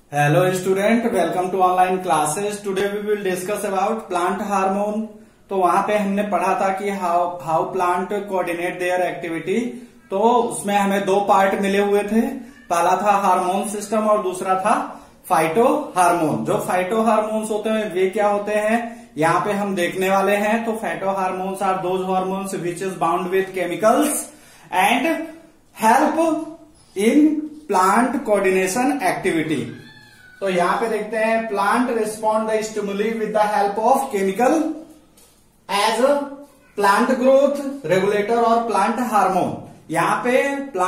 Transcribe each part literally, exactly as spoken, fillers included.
Hello student, welcome to online classes. Today we will discuss about plant hormone. तो वहां पे हमने पढ़ा था कि how how plant coordinate their activity. तो उसमें हमें दो पार्ट मिले हुए थे, पहला था हार्मोन सिस्टम और दूसरा था फाइटो हार्मोन। जो फाइटो हार्मोन्स होते हैं वे क्या होते हैं यहाँ पे हम देखने वाले हैं। तो phytohormones are those hormones which is bound with chemicals and help in plant coordination activity. तो यहां पे देखते हैं plant respond the stimuli with the help of chemical as plant growth regulator और प्लांट हार्मोन। यहां पे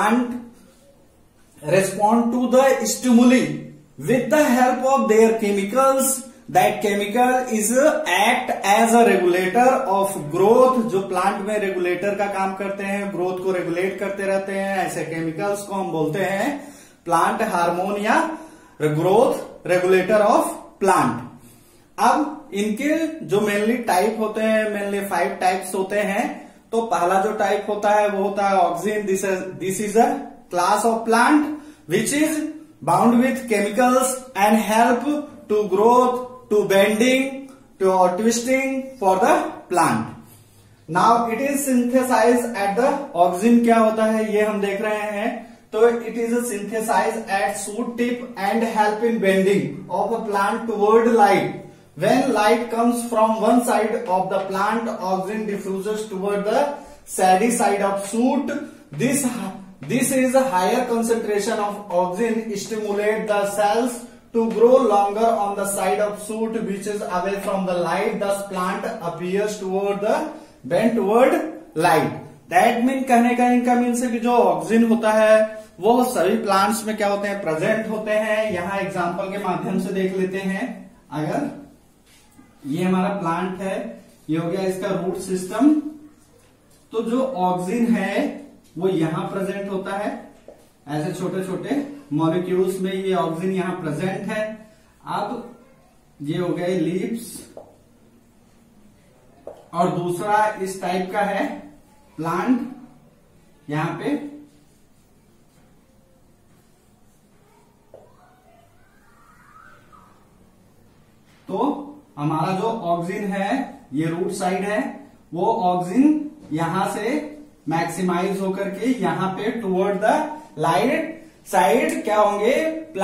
plant respond to the stimuli with the help of their chemicals. That chemical is act as a regulator of growth. जो plant में regulator का काम करते हैं, growth को रेगुलेट करते रहते हैं, ऐसे केमिकल्स को हम बोलते हैं प्लांट हार्मोन या ग्रोथ रेगुलेटर ऑफ प्लांट। अब इनके जो मेनली टाइप होते हैं, मेनली फाइव टाइप्स होते हैं। तो पहला जो टाइप होता है वो होता है auxin. This this is a class of plant which is bound with chemicals and help to growth, to bending, to twisting for the plant. Now it is synthesize at the auxin. क्या होता है ये हम देख रहे हैं। तो it is synthesized at shoot tip and help in bending of a plant toward light. When light comes from one side of the plant, oxygen diffuses toward the shady side of shoot. This this is a higher concentration of oxygen stimulate the cells to grow longer on the side of shoot which is away from the light. Thus plant appears toward the bent toward light. That mean कहने का इनका means है कि जो oxygen होता है वो सभी प्लांट्स में क्या होते हैं, प्रेजेंट होते हैं। यहां एग्जांपल के माध्यम से देख लेते हैं। अगर ये हमारा प्लांट है, ये हो गया इसका रूट सिस्टम। तो जो ऑक्सीजन है वो यहां प्रेजेंट होता है, ऐसे छोटे छोटे मॉलिक्यूल्स में ये ऑक्सीजन यहां प्रेजेंट है। अब ये हो गए लीव्स और दूसरा इस टाइप का है प्लांट। यहां पे तो हमारा जो ऑक्सीजन है ये रूट साइड है, वो ऑक्सीजन यहां से मैक्सिमाइज होकर के यहां पे टुवर्ड द लाइट साइड क्या होंगे,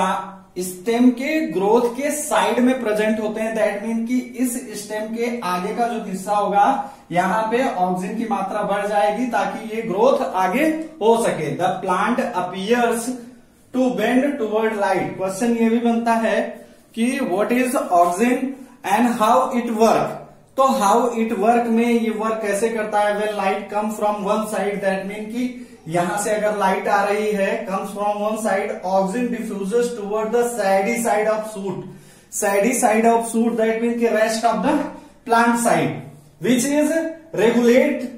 स्टेम के ग्रोथ के साइड में प्रेजेंट होते हैं। दैट मीन कि इस स्टेम के आगे का जो हिस्सा होगा यहां पे ऑक्सीजन की मात्रा बढ़ जाएगी ताकि ये ग्रोथ आगे हो सके। The plant appears to bend toward light. Question ये भी बनता है कि what is oxygen and how it work. तो हाउ इट वर्क में ये वर्क कैसे करता है। When light come from one side, that mean कि यहां से अगर लाइट आ रही है, comes from one side, oxygen diffuses toward the shady side of shoot. Shady side of shoot that mean कि rest of the plant side which is regulate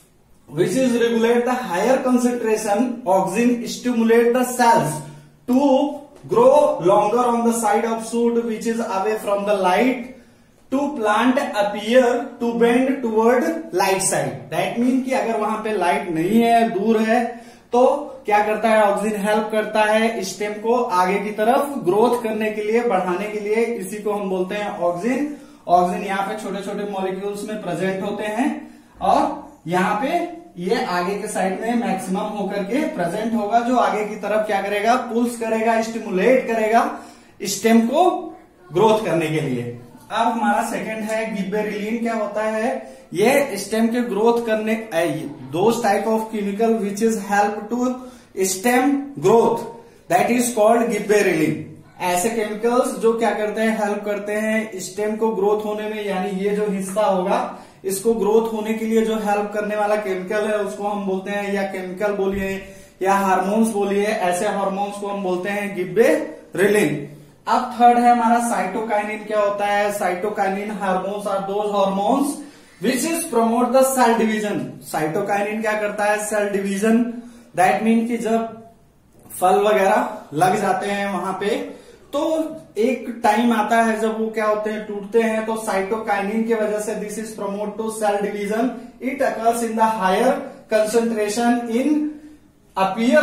which is regulate the higher concentration oxygen stimulate the cells to grow longer on the side of shoot which is away from the light to plant appear to bend toward light side. That mean कि अगर वहां पे light नहीं है, दूर है, तो क्या करता है ऑक्सीजन हेल्प करता है स्टेम को आगे की तरफ ग्रोथ करने के लिए, बढ़ाने के लिए। इसी को हम बोलते हैं ऑक्सीजन। ऑक्सीजन यहाँ पे छोटे छोटे मॉलिक्यूल्स में प्रेजेंट होते हैं और यहाँ पे ये आगे के साइड में मैक्सिमम होकर के प्रेजेंट होगा, जो आगे की तरफ क्या करेगा, पुल्स करेगा, स्टिमुलेट करेगा स्टेम को ग्रोथ करने के लिए। अब हमारा सेकंड है गिबेरेलिन। क्या होता है ये स्टेम के ग्रोथ करने, those type of chemical which is help to stem growth, that is called gibberellin. ऐसे केमिकल्स जो क्या करते हैं, हेल्प करते हैं स्टेम को ग्रोथ होने में। यानी ये जो हिस्सा होगा इसको ग्रोथ होने के लिए जो हेल्प करने वाला केमिकल है उसको हम बोलते हैं, या केमिकल बोलिए या हार्मोन्स बोलिए, ऐसे हार्मोन्स को हम बोलते हैं गिबेरेलिन। अब थर्ड है हमारा साइटोकाइनिन। क्या होता है cytokinin. Hormones are those hormones which is promote the cell division. Cytokinin क्या करता है, सेल डिवीजन। दैट मीन कि जब फल वगैरह लग जाते हैं वहां पे, तो एक टाइम आता है जब वो क्या होते हैं, टूटते हैं। तो साइटोकाइनिन की वजह से this is promote to cell division. It occurs in the higher concentration in appear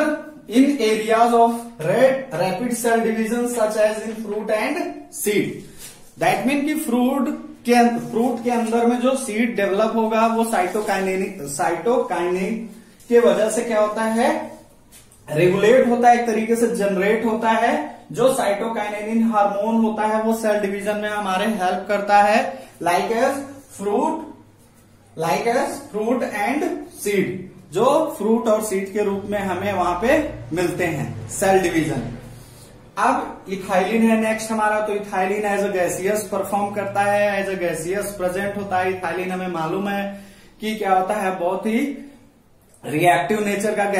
in areas of red rapid cell division such as in fruit and seed. That mean कि फ्रूट के fruit के अंदर में जो seed develop होगा वो साइटोकाइनेटिक साइटोकाइनेट के वजह से क्या होता है, रेगुलेट होता है, एक तरीके से जनरेट होता है। जो साइटोकाइनेटिन हार्मोन होता है वो सेल डिवीजन में हमारे हेल्प करता है, like as fruit like as fruit and seed, जो फ्रूट और सीड के रूप में हमें वहां पे मिलते हैं सेल डिवीजन। अब इथाइलिन है नेक्स्ट हमारा, तो ethylene as a gaseous perform करता है, एज अ गैसियस प्रेजेंट होता है। इथाइलिन हमें मालूम है कि क्या होता है, बहुत ही रिएक्टिव नेचर का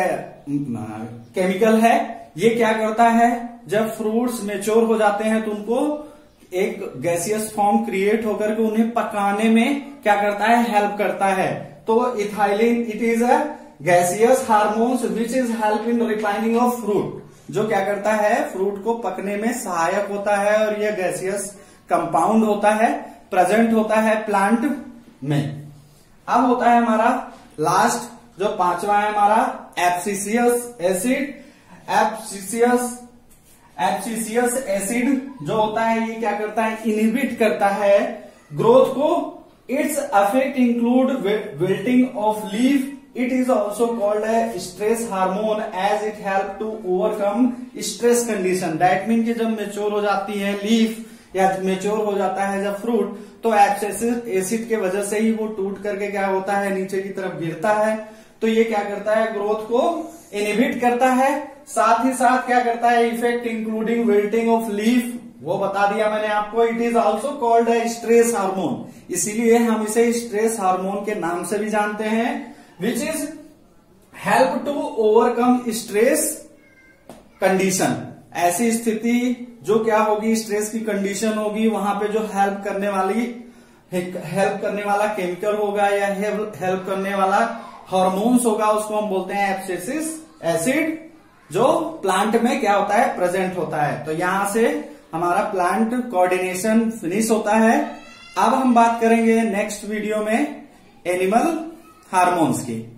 केमिकल है। ये क्या करता है, जब फ्रूट्स मेच्योर हो जाते हैं तो उनको एक गैसियस फॉर्म क्रिएट होकर के उन्हें पकाने में क्या करता है, हेल्प करता है। तो ethylene it is a gaseous hormones which is help in refining of fruit, जो क्या करता है, फ्रूट को पकने में सहायक होता है। और यह गैसियस कंपाउंड होता है, प्रेजेंट होता है प्लांट में। अब होता है हमारा लास्ट जो पांचवा है हमारा एब्सिसियस एसिड। एब्सिसियस एब्सिसियस एसिड जो होता है ये क्या करता है, इनहिबिट करता है ग्रोथ को। Its affect include wilting of leaf. It is also called a stress hormone as it help to overcome stress condition. That mean कि जब मेच्योर हो जाती है लीफ या मेच्योर हो जाता है जब फ्रूट, तो एब्सिसिक एसिड के वजह से ही वो टूट करके क्या होता है, नीचे की तरफ गिरता है। तो ये क्या करता है, ग्रोथ को इनहिबिट करता है। साथ ही साथ क्या करता है, effect including wilting of leaf, वो बता दिया मैंने आपको। It is also called a stress hormone, इसीलिए हम इसे स्ट्रेस हार्मोन के नाम से भी जानते हैं। Which is help to overcome stress condition. ऐसी स्थिति जो क्या होगी, स्ट्रेस की कंडीशन होगी, वहां पे जो हेल्प करने वाली हेल्प करने वाला केमिकल होगा या हेल्प करने वाला हार्मोन्स होगा, उसको हम बोलते हैं एब्सिसिक एसिड, जो प्लांट में क्या होता है, प्रेजेंट होता है। तो यहां से हमारा प्लांट कोऑर्डिनेशन फिनिश होता है। अब हम बात करेंगे नेक्स्ट वीडियो में एनिमल हार्मोन्स की।